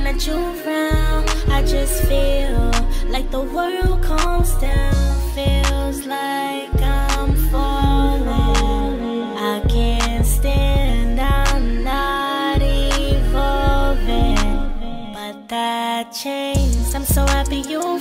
that you round, I just feel like the world calms down. Feels like I'm falling. I can't stand, I'm not evolving. But that changed, I'm so happy you